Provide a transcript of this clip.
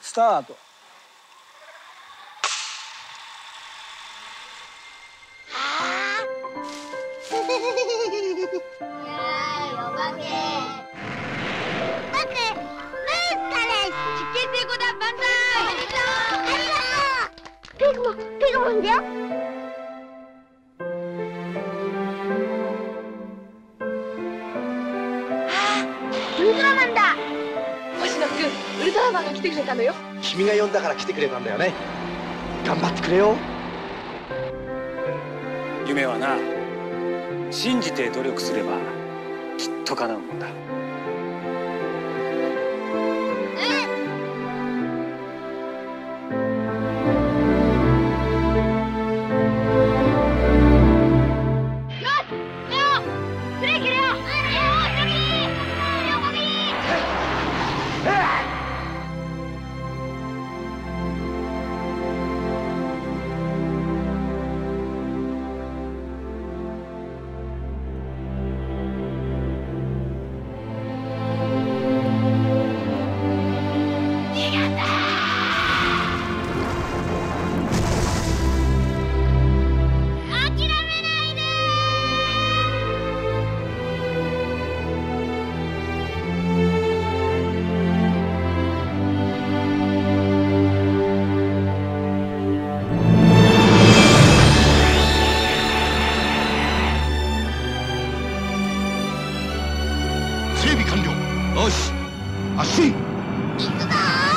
スタート。 ウルトラマンだ。星野くん、ウルトラマンが来てくれたのよ。 君が呼んだから来てくれたんだよね。頑張ってくれよ。 夢はな、信じて努力すればきっと叶うもんだ。 整備完了。よし、足。 行くぞー。